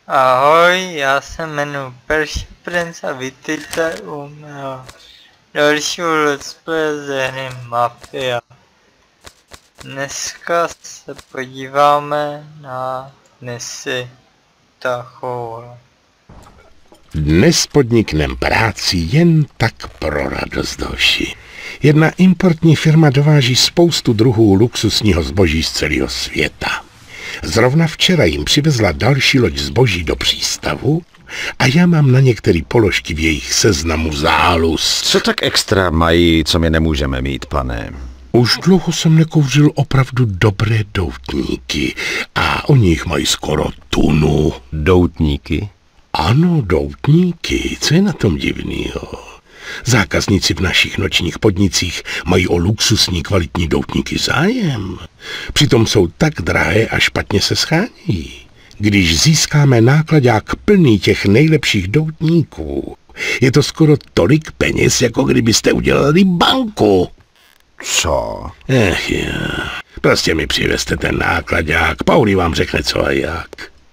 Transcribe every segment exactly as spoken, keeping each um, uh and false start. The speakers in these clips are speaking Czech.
Ahoj, já se jmenuji Perší Prince a vítejte u mého dalšího let's play ze hry Mafia. Dneska se podíváme na misi Tahoe. Dnes podniknem práci jen tak pro radost doši. Jedna importní firma dováží spoustu druhů luxusního zboží z celého světa. Zrovna včera jim přivezla další loď zboží do přístavu a já mám na některé položky v jejich seznamu záluz. Co tak extra mají, co my nemůžeme mít, pane? Už dlouho jsem nekouřil opravdu dobré doutníky a oni jich mají skoro tunu. Doutníky? Ano, doutníky. Co je na tom divnýho? Zákazníci v našich nočních podnicích mají o luxusní kvalitní doutníky zájem. Přitom jsou tak drahé a špatně se schání. Když získáme nákladák plný těch nejlepších doutníků, je to skoro tolik peněz, jako kdybyste udělali banku. Co? Ech já. Prostě mi přivezte ten nákladák. Pauli vám řekne co a jak.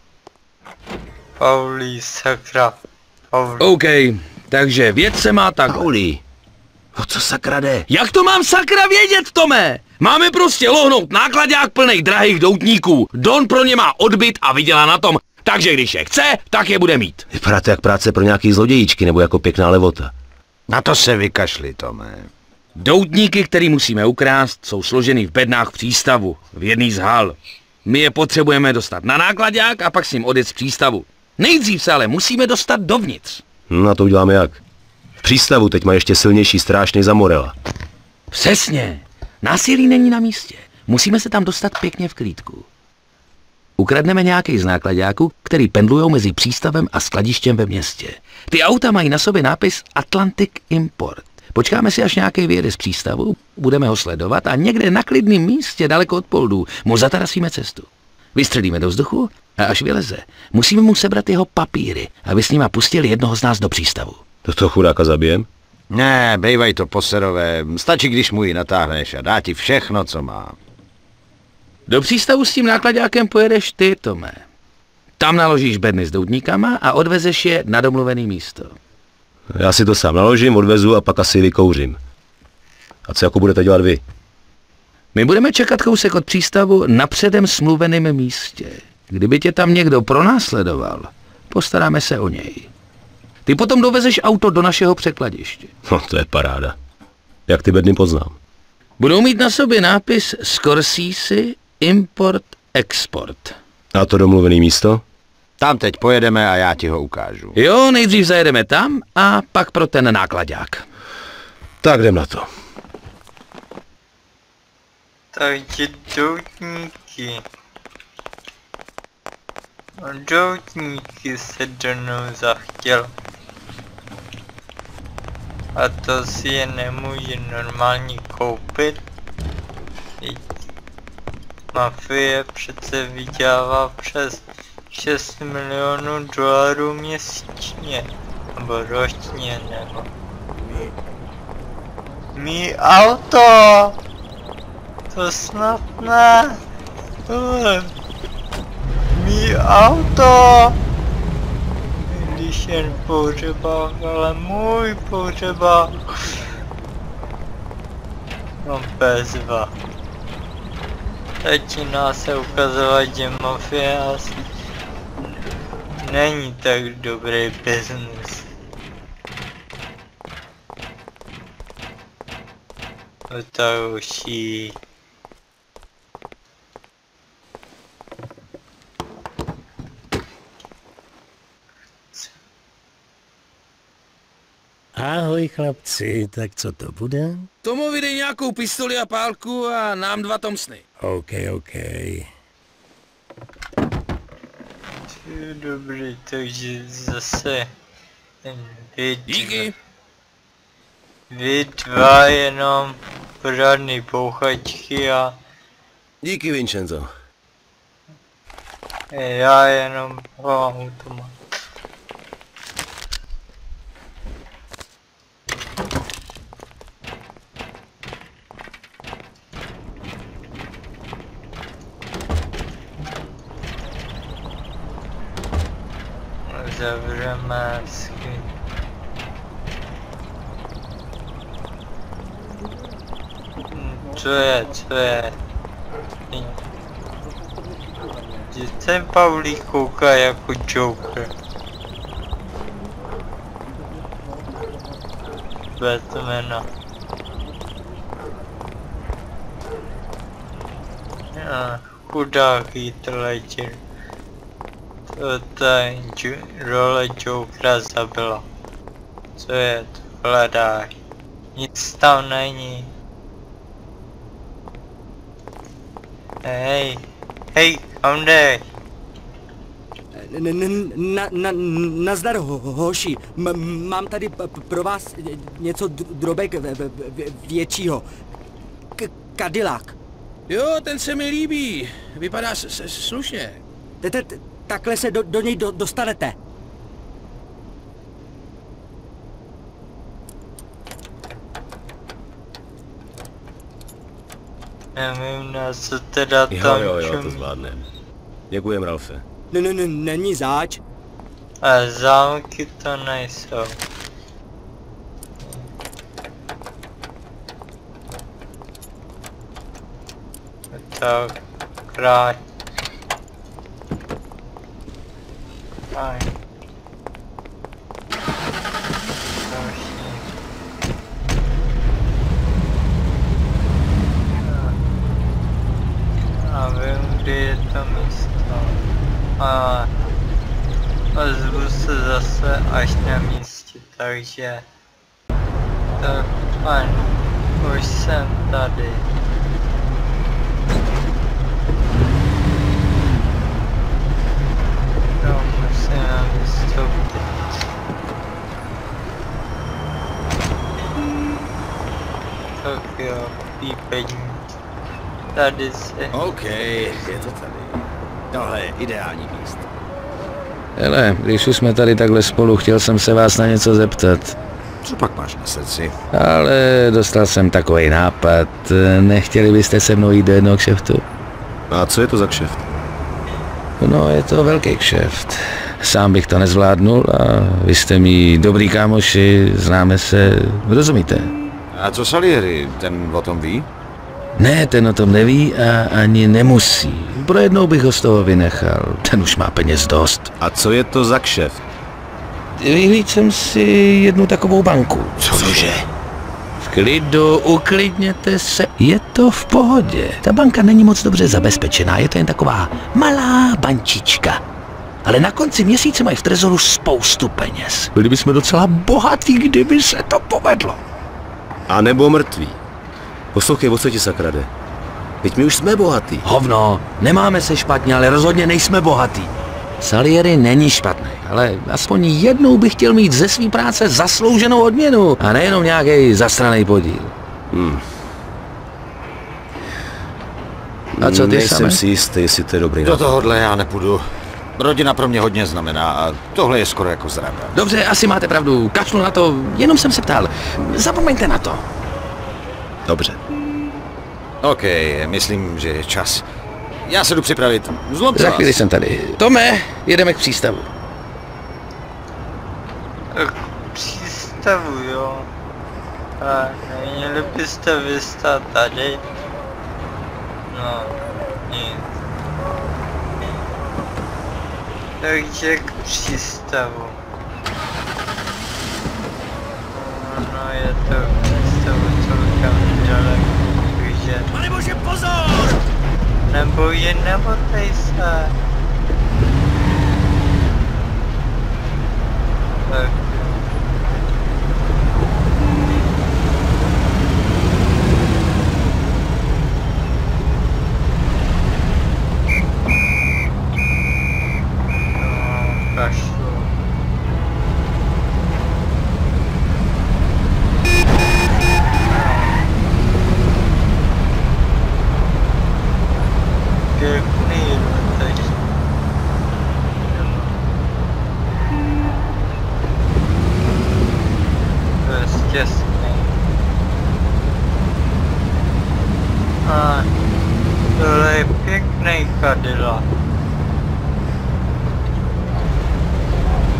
Pauli, sakra. Pauli. OK, takže věc se má tak. Pauli, o co sakra jde? Jak to mám sakra vědět, Tome? Máme prostě lohnout nákladák plnej drahých doutníků. Don pro ně má odbyt a vydělá na tom. Takže když je chce, tak je bude mít. Vypadá to jak práce pro nějaký zlodějíčky nebo jako pěkná levota. Na to se vykašli, Tome. Doutníky, který musíme ukrást, jsou složeny v bednách v přístavu, v jedný z hal. My je potřebujeme dostat na nákladák a pak s ním odjet z přístavu. Nejdřív se ale musíme dostat dovnitř. No a to uděláme jak? V přístavu teď má ještě silnější stráž než za Morela. Přesně. Násilí není na místě. Musíme se tam dostat pěkně v klídku. Ukradneme nějaký z nákladáků, který pendlujou mezi přístavem a skladištěm ve městě. Ty auta mají na sobě nápis Atlantic Import. Počkáme si, až nějaký vyjede z přístavu, budeme ho sledovat a někde na klidném místě daleko od poldů mu zatarasíme cestu. Vystřelíme do vzduchu a až vyleze, musíme mu sebrat jeho papíry, aby s nima pustili jednoho z nás do přístavu. To toho chudáka zabijem? Ne, bejvaj to poserové. Stačí, když mu ji natáhneš a dá ti všechno, co má. Do přístavu s tím nákladákem pojedeš ty, Tome. Tam naložíš bedny s doutníkama a odvezeš je na domluvený místo. Já si to sám naložím, odvezu a pak asi vykouřím. A co jako budete dělat vy? My budeme čekat kousek od přístavu na předem smluveném místě. Kdyby tě tam někdo pronásledoval, postaráme se o něj. Ty potom dovezeš auto do našeho překladiště. No, to je paráda. Jak ty bedny poznám? Budou mít na sobě nápis Scorsese Import Export. A to domluvený místo? Tam teď pojedeme a já ti ho ukážu. Jo, nejdřív zajedeme tam a pak pro ten nákladák. Tak jdem na to. Takže doutníky. Doutníky se Donu zachtěl. A to si je nemůže normálně koupit. Mafie přece vydělává přes šest milionů dolarů měsíčně. Nebo ročně, nebo... Mí auto! To snad ne. Mí auto. Když jen pohřebák, ale můj pohřebák. No bezva. Začíná se ukazovat, že mafie asi není tak dobrý business. Otauší. Ahoj chlapci, tak co to bude? Tomovi dej nějakou pistoli a pálku a nám dva Thompsony. OK, OK. Dobrý, takže zase vy, Díky. vy dva jenom pořádný bouchačky a Díky, Vincenzo. já jenom automat. Zavřeme skříň. Co je, co je? Ten Pavlík kouká jako Joker. Batmana. Já, chudák Heath Ledger. To ta role Jokera zabila. Co je to? Hledáš. Nic tam není. Hej, hej, kam jdeš? Nazdar, hoši. Mám tady pro vás něco drobek většího. Cadillac. Jo, ten se mi líbí. Vypadá slušně. Takhle se do, do něj do, dostanete. Nevím, na co teda tam Jo, jo, jo, čum... to zvládnem. Děkujem, Ralfe. Ne, ne, ne, není zač. A zámky to nejsou. Tak, krát. Aj. A vím, kde je to místo. A ozvu se zase až na místě, takže... Tak fajn, už jsem tady. No, musím vystoupit. Tak jo, pípení. Tady se... OK, je to tady. Tohle je ideální místo. Hele, když už jsme tady takhle spolu, chtěl jsem se vás na něco zeptat. Co pak máš na srdci? Ale dostal jsem takový nápad. Nechtěli byste se mnou jít do jednoho kšeftu? A co je to za kšeft? No, je to velký kšeft. Sám bych to nezvládnul a vy jste mi dobrý kámoši, známe se, rozumíte? A co Salieri, ten o tom ví? Ne, ten o tom neví a ani nemusí. Pro jednou bych ho z toho vynechal, ten už má peněz dost. A co je to za kšeft? Vyhlíd jsem si jednu takovou banku. Cože? V klidu, uklidněte se, je to v pohodě. Ta banka není moc dobře zabezpečená, je to jen taková malá bančička. Ale na konci měsíce mají v trezoru spoustu peněz. Byli bychom docela bohatí, kdyby se to povedlo. A nebo mrtví. Poslouchej, o co ti sakra jde? Teď my už jsme bohatí. Hovno, nemáme se špatně, ale rozhodně nejsme bohatí. Salieri není špatný, ale aspoň jednou bych chtěl mít ze své práce zaslouženou odměnu a nejenom nějaký zasraný podíl. Hmm. A co ty Nejsem same? si jistý, jestli to je dobrý Do nápad. tohohle já nepůjdu. Rodina pro mě hodně znamená a tohle je skoro jako zrada. Dobře, asi máte pravdu, kašlu na to, jenom jsem se ptal. Zapomeňte na to. Dobře. OK, myslím, že je čas. Já se jdu připravit. Zlomte Za vás. chvíli jsem tady. Tome, jedeme k přístavu. K přístavu, jo. A neměli byste vystát tady? No, nic. Takže k přístavu. No, je to k přístavu celkem daleko, takže... Pane bože, pozor! Neboj, nebojte se. Tak. No, kašlu. Pěkný teď. To je stěsný. A tohle je pěkný Cadillac.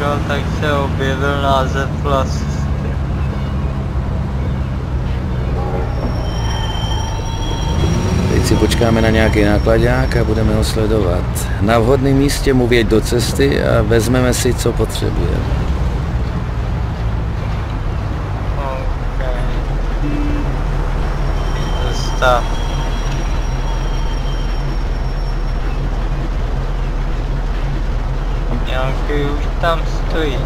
jo, tak se objevil název vlastně. Teď si počkáme na nějaký nákladák a budeme ho sledovat. Na vhodném místě mu vjeď do cesty a vezmeme si, co potřebujeme. OK. Zastav. Nějaký už tam stojí.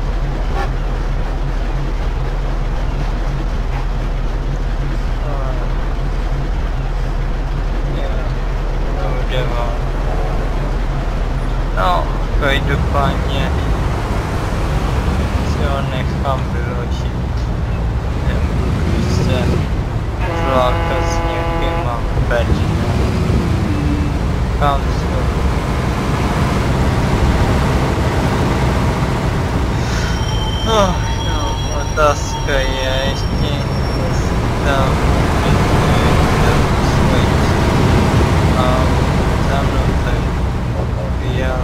No, každopádně si ho nechám vyložit. Nebudu se zlákat s nějakýma bedny. Kam jsou? No, no, otázka je ještě, jestli tam a tam no tak já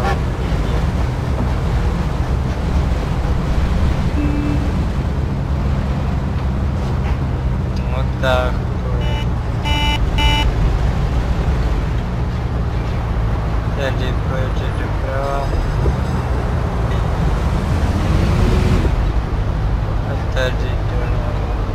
no tak tady pojede doprava a tady doleva.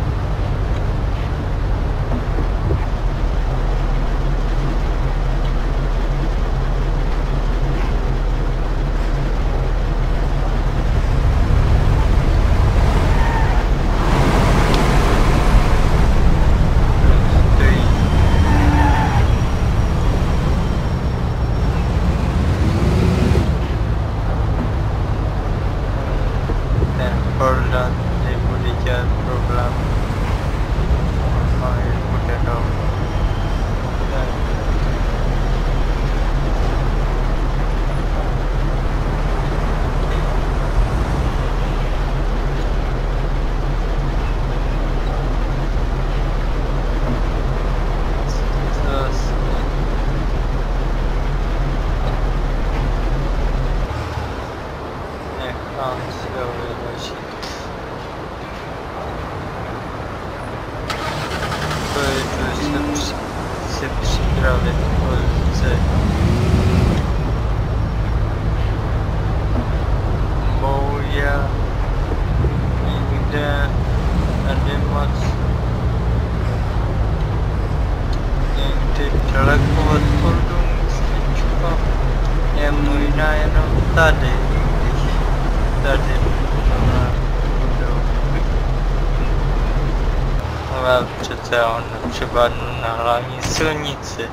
Přece on třeba na hlavní silnici.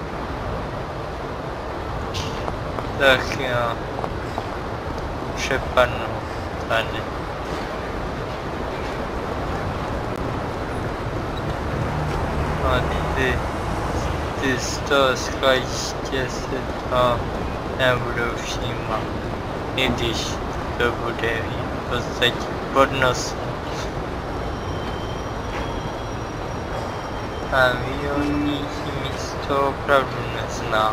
Tak jo. Přepadnu tady. A ty, ty z toho skladiště si to nebudou všímat. I když to bude v podstatě pod nosem. A výhodnější místo opravdu neznám.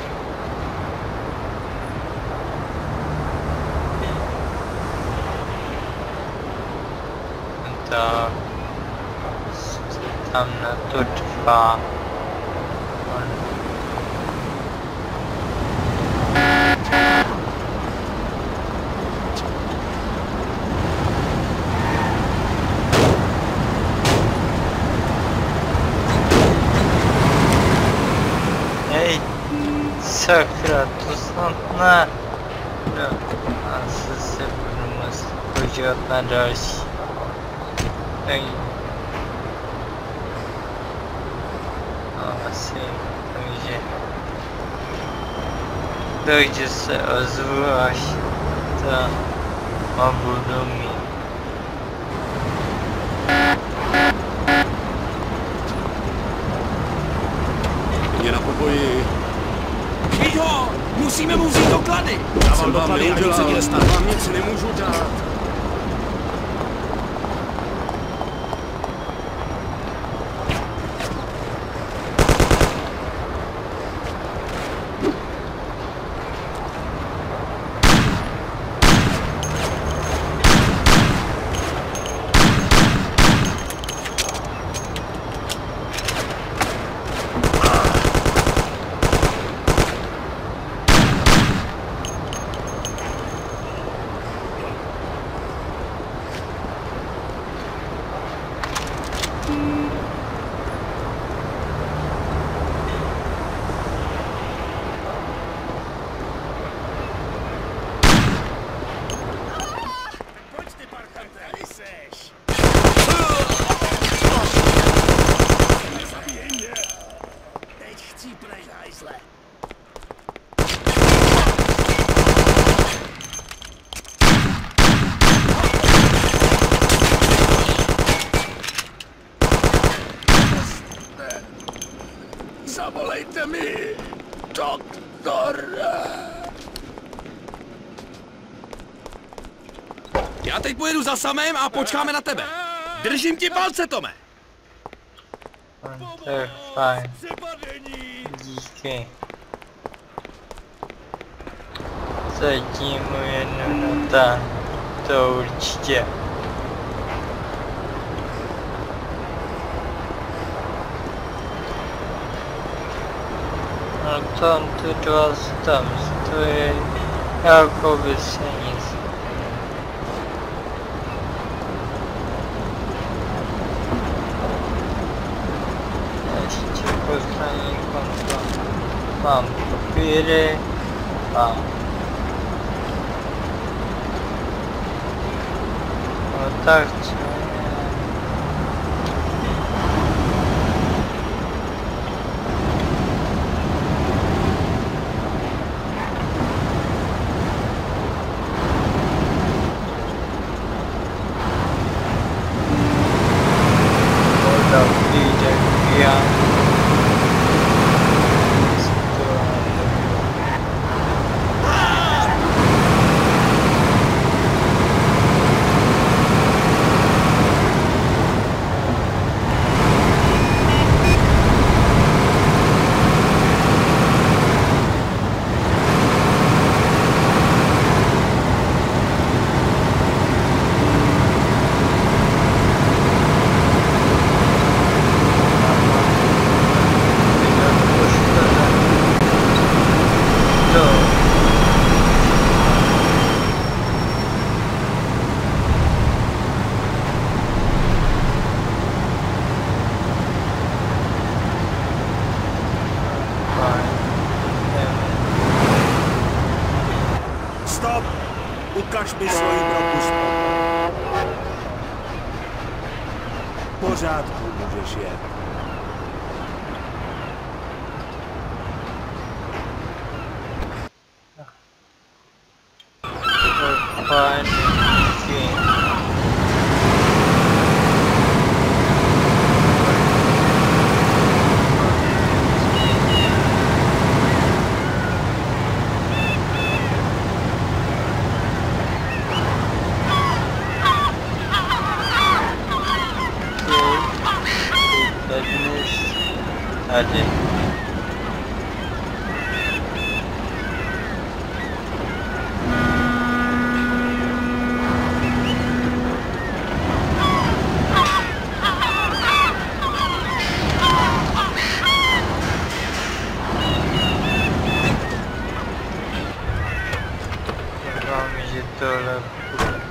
Tak tam na to dvá. Sakra, to snad ne. No, asi se budu muset podívat na další. Tak. No, asi, takže... Takže se ozvu, až to a budu mít. Je na poboji. Chyť ho! Musíme mu vzít doklady! Já vám doklady a nic se mi nestane. Vám nic nemůžu dát. hajzle. Zavolejte mi, doktor. Já teď pojedu za samém a počkáme na tebe. Držím ti palce, Tome. To je fajn. Díky. Zatím mu jednu natáhnu. To určitě. No tam ty dva tam stojí, jako by se nic. Ještě poslední kontrol. Mám papíry a no tak co je? Stop! Ukaž mi svoji propustku. V pořádku, můžeš jet. Fajn. Tady. Doufám, že tohle bude.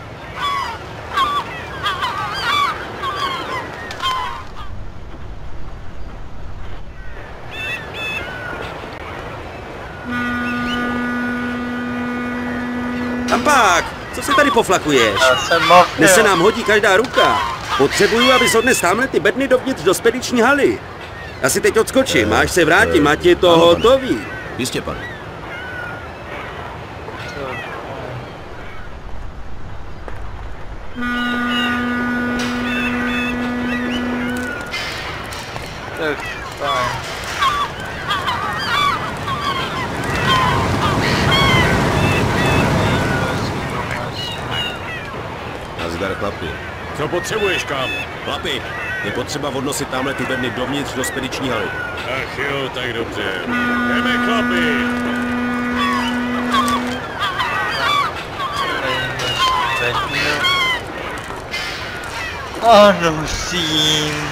Tampák, co se tady poflakuješ? Já jsem mafia. Dnes se nám hodí každá ruka. Potřebuju, abys odnes tamhle ty bedny dovnitř do spediční haly. Já si teď odskočím, až se vrátím, ať je to hotový. Jistě, pane. Tak fajn. Nazdar, chlapi. Co potřebuješ, kámo? Chlapi, je potřeba odnosit tamhle ty bedny dovnitř do spediční haly. Ach jo, tak dobře. Jdeme, chlapi. A nosím.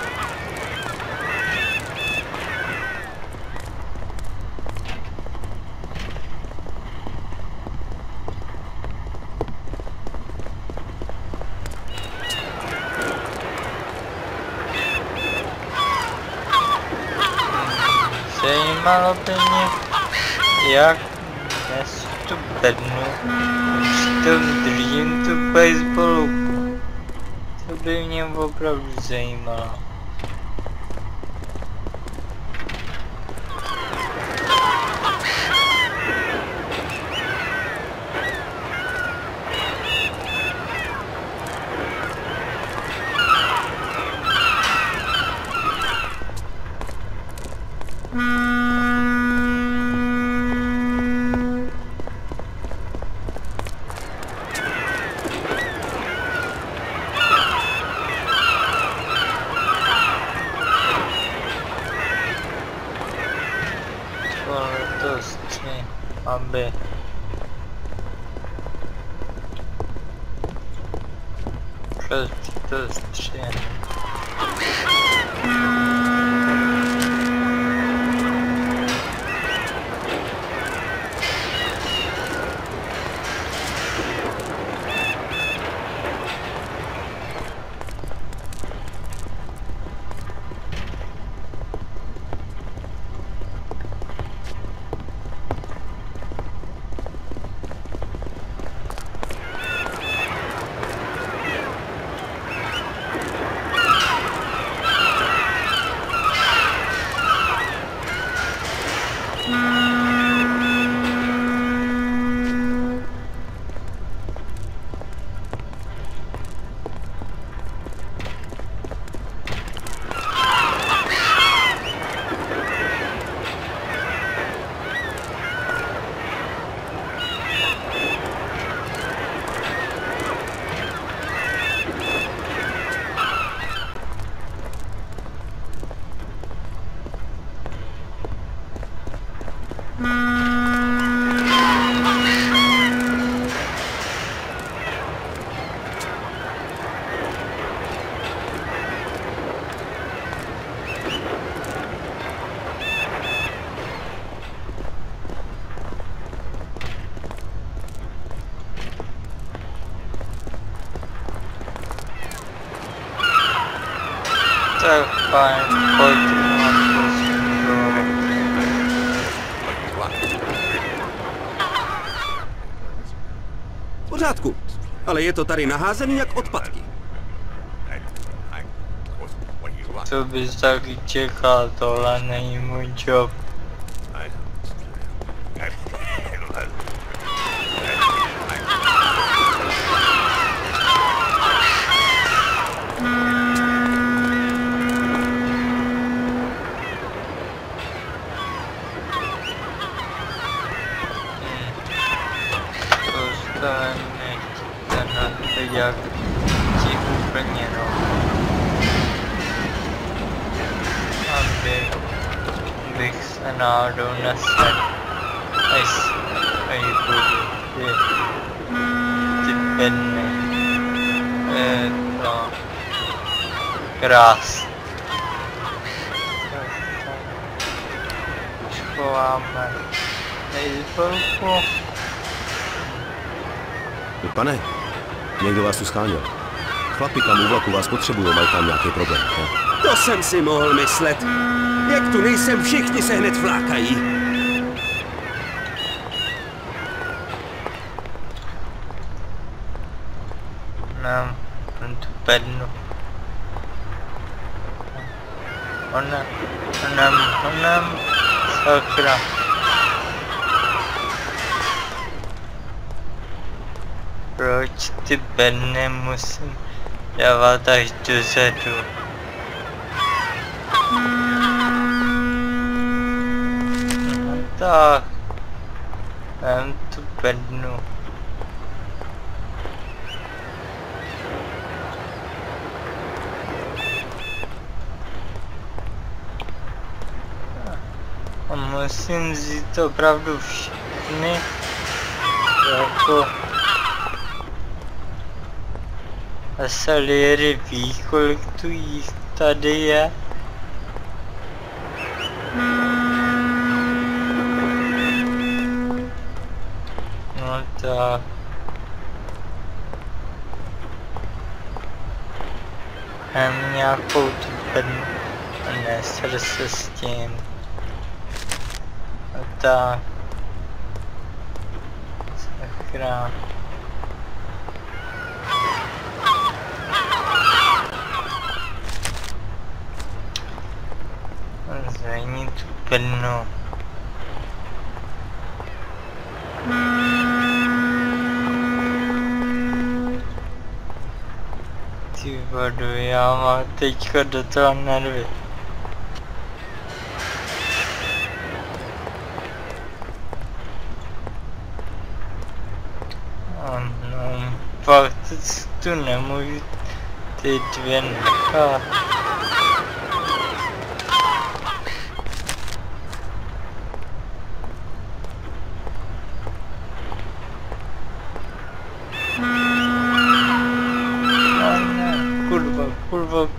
Zajímalo by mě, jak nesu tu bednu, přitom držím tu baseballovku. To by mě opravdu zajímalo. to stři, aby prostě to stři. Tak fajn, pojďme na V pořádku, ale je to tady naházený jak odpadky. Co bys taky čekal, tohle není můj job. Jak ti úplně no, aby bych se náhodou nesedl, až aj budu ty, ty bedny, je to krásné. Schováme nejzborku. Pane, někdo vás tu scháněl. Chlapi tam u vlaku vás potřebují, mají tam nějaký problém. Ne? To jsem si mohl myslet. Jak tu nejsem, všichni se hned flákají. Mám, mám tu bednu. Ona, ona, ona, sakra. Proč ty bedny musím dávat až dozadu? No tak, mám tu bednu. A musím vzít opravdu všechny, jako a Salieri ví, kolik tu jich tady je. No tak. Mám nějakou tu bednu a neser se s tím. No tak. Sakra. Zajmi tu bednu. Ty vodu, já mám teďka do toho nervy. No, pak tu nemůžu ty dvě nechat.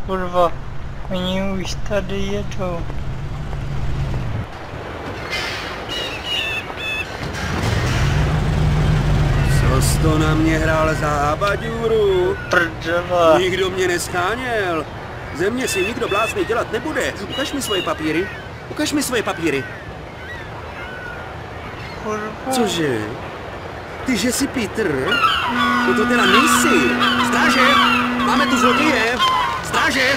kurva, oni už tady jedou. Co jsi to na mě hrál za habaďůru? Prdele. Nikdo mě nescháněl. Ze mě si nikdo blázny dělat nebude. Ukaž mi svoje papíry. Ukaž mi svoje papíry. Kurva. Cože? Ty, že jsi Peter? No to teda nejsi. Stráže! Máme tu zloděje! Stráže!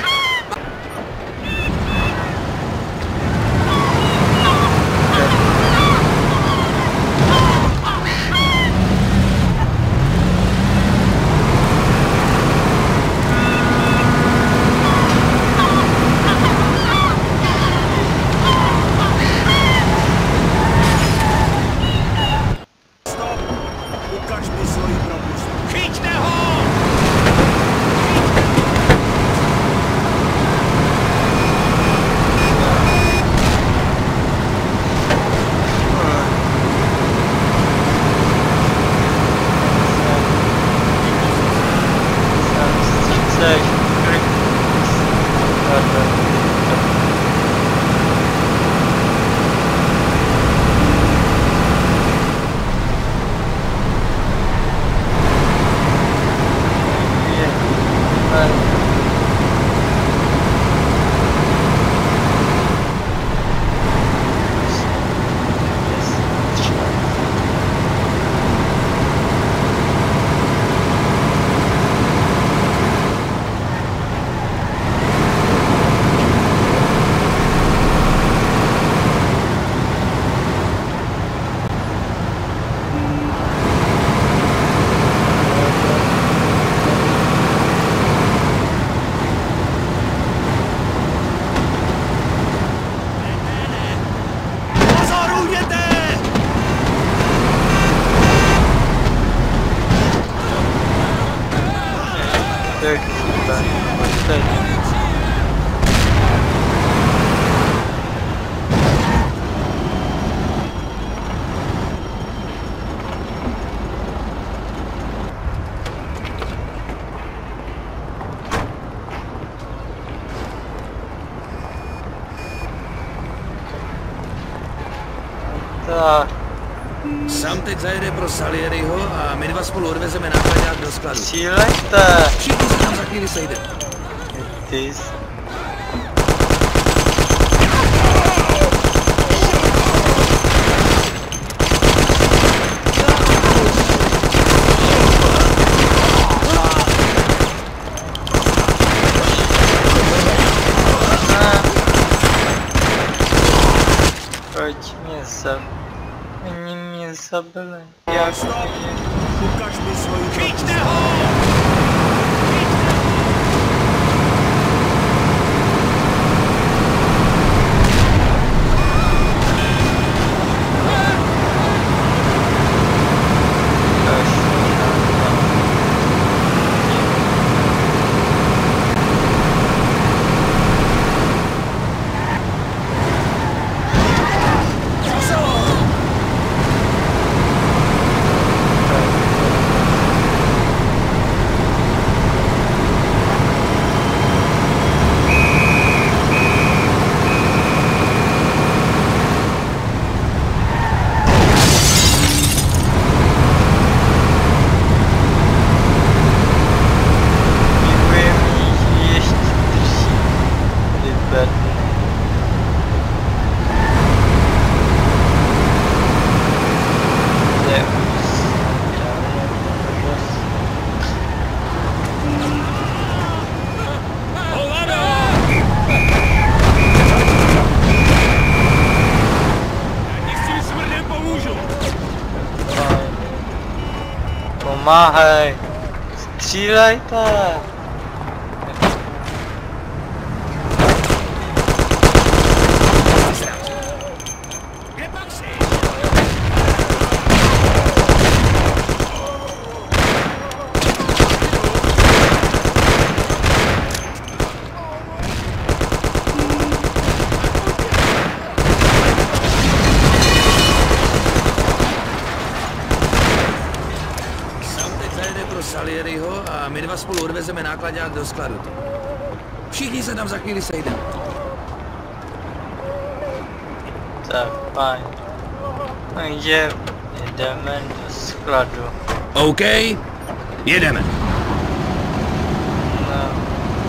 Tak. Sam teď zajede pro Salieriho a my dva spolu odvezeme nákladňák do skladu. Cílejte! Všichni se tam za chvíli sejdeme. Ty jsi... Proč mě zabili? Oni mě zabili. Jak mě... Ukaž mi svoji... Chyťte ho! Pomáhej! Střílejte! Salieriho a my dva spolu odvezeme nákladňák do skladu. Všichni se tam za chvíli sejdeme. Tak fajn. Takže jdeme do skladu. OK, jedeme. No.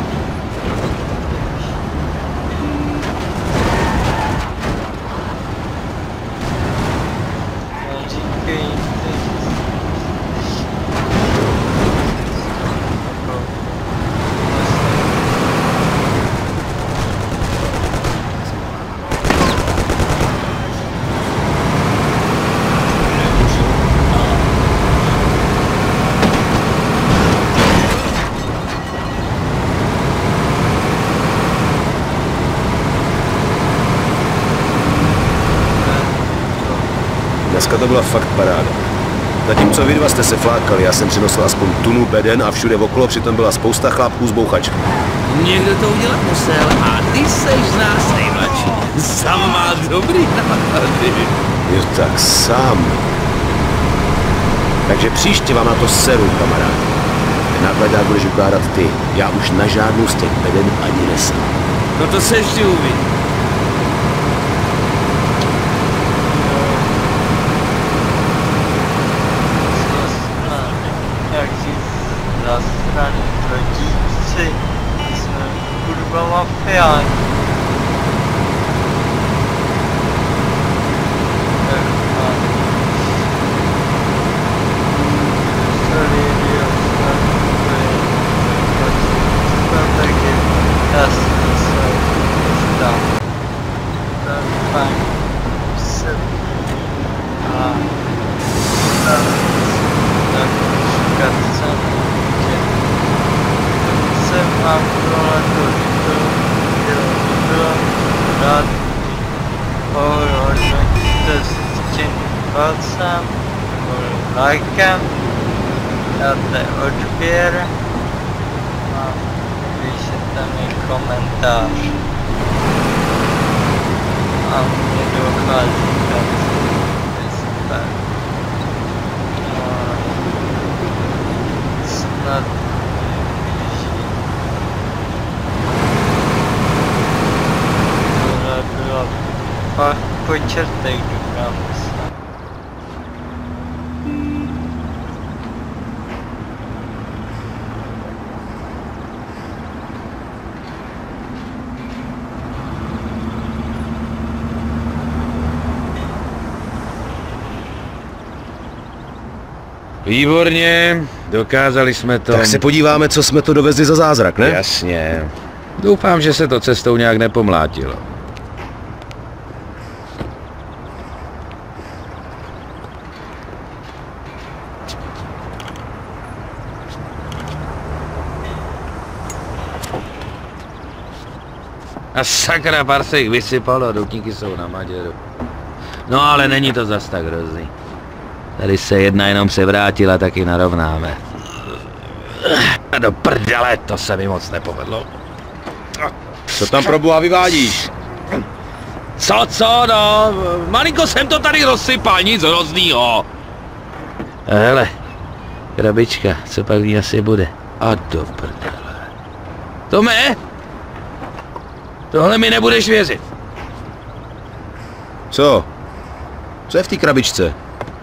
Dneska to byla fakt paráda. Zatímco vy dva jste se flákali, já jsem přinesl aspoň tunu beden a všude okolo přitom byla spousta chlápků s bouchačkou. Někdo to udělat musel a ty seš z nás nejmladší. Sam má dobrý nápady. Jo tak sám. Takže příště vám na to seru, kamarád. Ten nákladák budeš ukládat ty. Já už na žádnou z těch beden ani nesám. No to se ještě uvidí. Zasraný rodiči, jsme kurva mafiáni. Tak a... Sorry, jo, sorry, tak je jasný, sorry, tam. Tak fajn, se... A... Tak, tak, říkat jsem. Mám tohle to líto, bylo bylo rád ohodnotíte s tím palcem, nebo lajkem, dáte odběr a píšete mi komentář. A mě dochází ten super. No, snad pak po čertech dukám se. Výborně, dokázali jsme to. Tak se podíváme, co jsme to dovezli za zázrak, ne? Jasně. Doufám, že se to cestou nějak nepomlátilo. A sakra, pár se jich vysypalo, doutníky jsou na Maděru. No ale není to zas tak hrozný. Tady se jedna jenom se vrátila, taky narovnáme. A do prdele, to se mi moc nepovedlo. Co tam pro boha vyvádíš? Co, co, no, malinko jsem to tady rozsypal, nic hroznýho. Hele, krabička, co pak ní asi bude? A do prdele. Tome? Tohle mi nebudeš věřit. Co? Co je v té krabičce?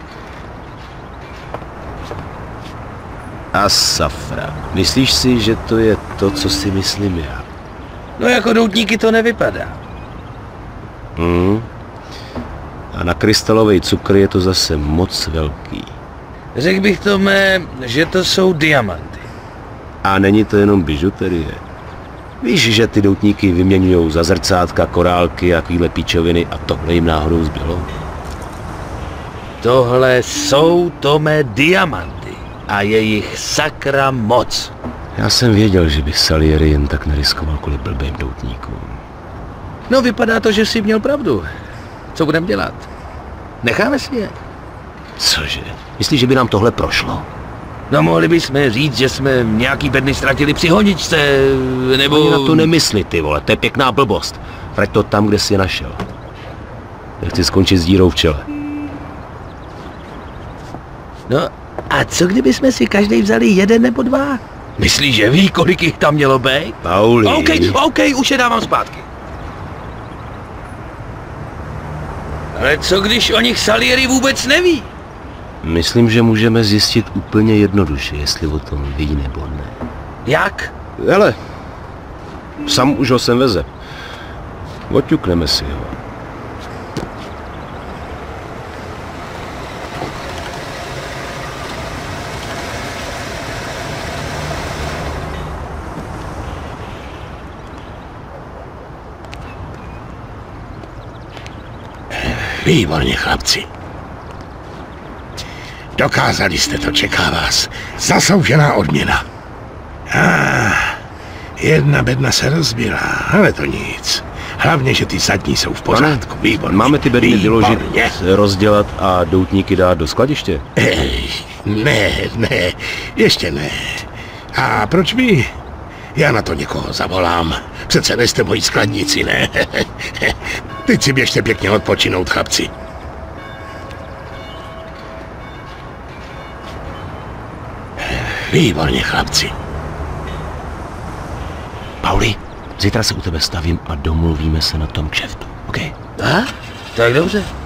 A safra. Myslíš si, že to je to, co si myslím já? No jako doutníky to nevypadá. Hmm. A na krystalový cukr je to zase moc velký. Řekl bych Tome, že to jsou diamanty. A není to jenom bižuterie. Víš, že ty doutníky vyměňujou za zrcátka, korálky a takovýhle píčoviny a tohle jim náhodou zbylo? Tohle jsou, Tome, diamanty. A je jich sakra moc. Já jsem věděl, že by Salieri jen tak neriskoval kvůli blbým doutníkům. No vypadá to, že jsi měl pravdu. Co budeme dělat? Necháme si je? Cože? Myslíš, že by nám tohle prošlo? No mohli bychom říct, že jsme nějaký bedny ztratili při honičce, nebo... Ani na to nemysli, ty vole, to je pěkná blbost. Vrať to tam, kde jsi je našel. Nechci skončit s dírou v čele. No a co kdybychom si každý vzali jeden nebo dva? Myslíš, že ví, kolik jich tam mělo být? Pauli. OK, OK, už je dávám zpátky. Ale co když o nich Salieri vůbec neví? Myslím, že můžeme zjistit úplně jednoduše, jestli o tom ví nebo ne. Jak? Hele, sam už ho sem veze. Oťukneme si ho. Výborně, chlapci. Dokázali jste to, čeká vás zasloužená odměna. Ah, jedna bedna se rozbila, ale to nic. Hlavně, že ty zadní jsou v pořádku. Výborně. Máme ty bedny vyložit, Výborně. rozdělat a doutníky dát do skladiště? Ej, ne, ne, ještě ne. A proč by? Já na to někoho zavolám. Přece nejste moji skladníci, ne? Teď si běžte pěkně odpočinout, chlapci. Výborně, chlapci. Pauli, zítra se u tebe stavím a domluvíme se na tom kšeftu, OK? A? Tak dobře.